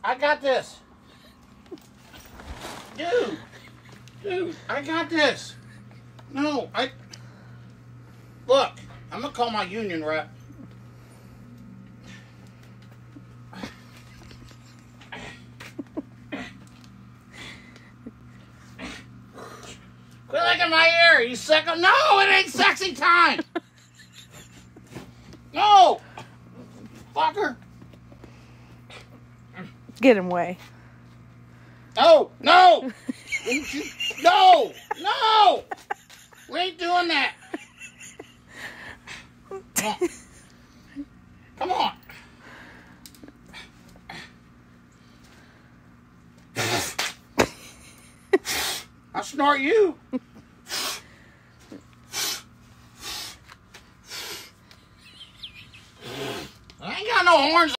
I got this. Dude, I got this. No, Look, I'm gonna call my union rep. Quit licking my ear, you sicko. No, it ain't sexy time. No, fucker. Get him away. No. No. We ain't doing that. Come on. I'll snort you. I ain't got no horns.